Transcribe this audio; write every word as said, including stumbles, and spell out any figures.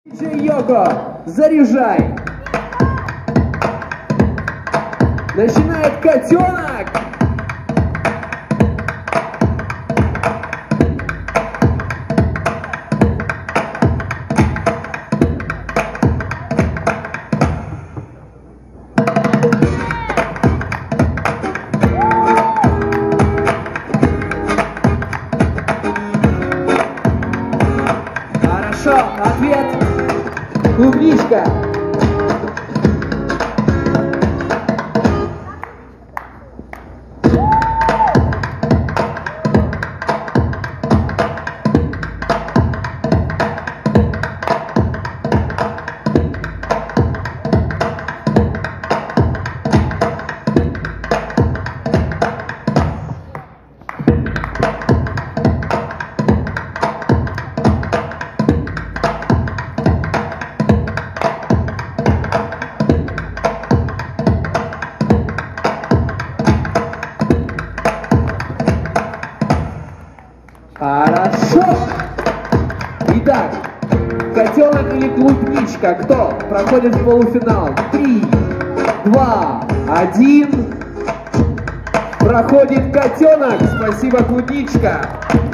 диджей Йоко, заряжай! Начинает котенок! Хорошо, ответ. Клубничка. Хорошо. Итак, котенок или клубничка, кто проходит в полуфинал? Три, два, один. Проходит котенок. Спасибо, клубничка.